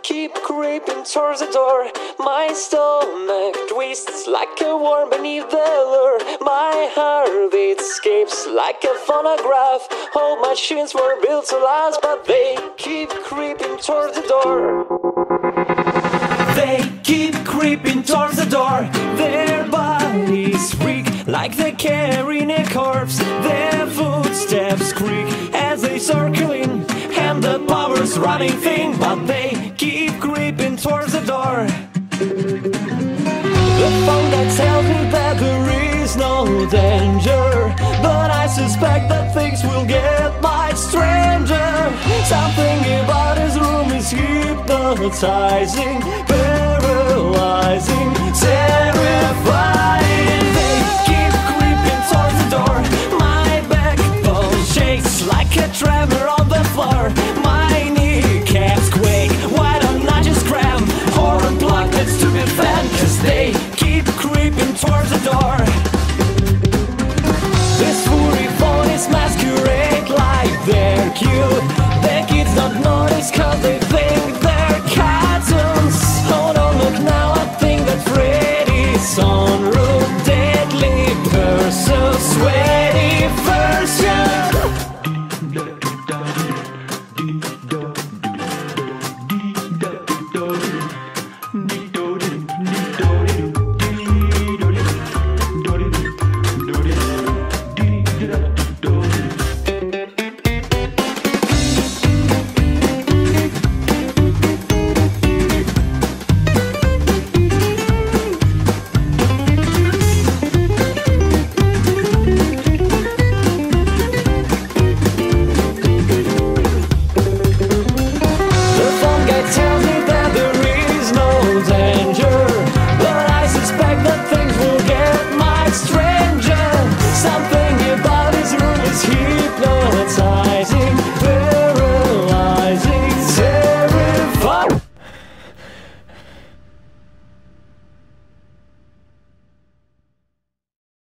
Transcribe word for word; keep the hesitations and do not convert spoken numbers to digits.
keep creeping towards the door. My stomach twists like a worm beneath the lure. My heartbeat escapes like a phonograph. All machines were built to last, but they keep creeping towards the door. They keep creeping towards the door. Their bodies reek like they're carrying a corpse. Their footsteps creak as they circle in, and the power's running thin, but they keep creeping towards the door. The phone guy tells me that there is no danger, but I suspect that things will get much stranger. Something about his room is hypnotizing, paralyzing, terrifying. They keep creeping towards the door. My backbone shakes like a tremor on the floor. My kneecaps quake. Why don't I just grab or unplug that stupid fan? Cause they keep creeping towards the door. This furry phone is masquerade like they're cute. The kids don't notice cause they think they're cartoons. Oh, don't look now, I think that Freddy's on route. Deadly person, sweaty version. Tells me